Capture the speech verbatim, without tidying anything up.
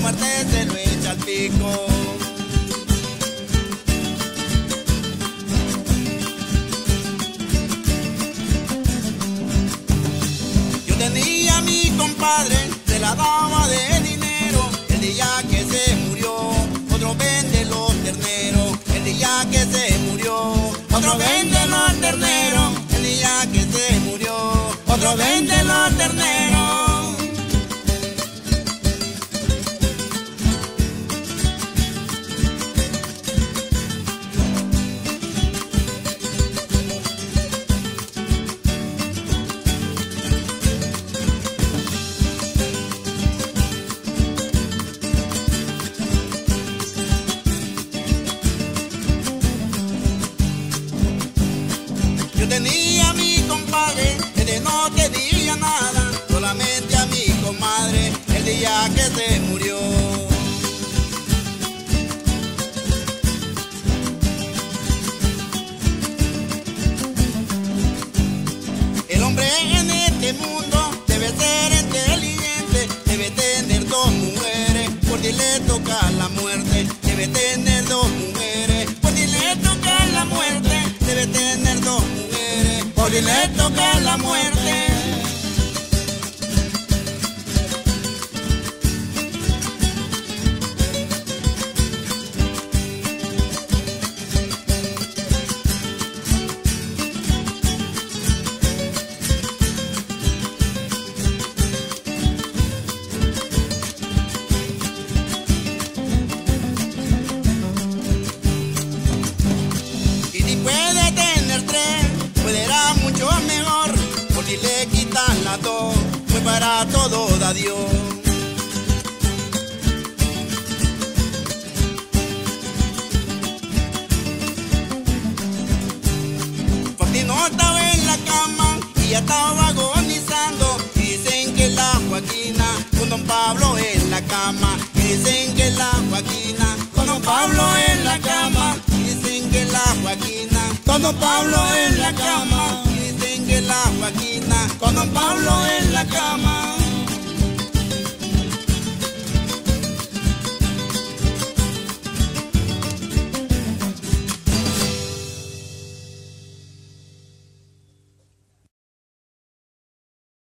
muerte se lo echa al pico. Yo tenía a mi compadre, se la daba de dinero. El día que se murió, otro vende los terneros. El día que se murió, otro vende los terneros. El día que se murió, otro vende los terneros. Yo tenía a mi compadre, él no quería nada, solamente a mi comadre, el día que se murió. El hombre en este mundo debe ser inteligente, debe tener dos mujeres, por si le toca la muerte. Debe tener dos mujeres, por si le toca la muerte. Debe tener dos mujeres, por si le toca la muerte. Puede tener tres, puede dar mucho mejor, por si le quitan las dos, pues para todo da Dios. Faustino estaba en la cama y ya estaba agonizando. Y dicen que la Joaquina con don Pablo en la cama. Y dicen que la Joaquina con don Pablo en la cama. Y dicen que la Joaquina con don Pablo en la cama. Y dicen que la Joaquina con don Pablo en la cama.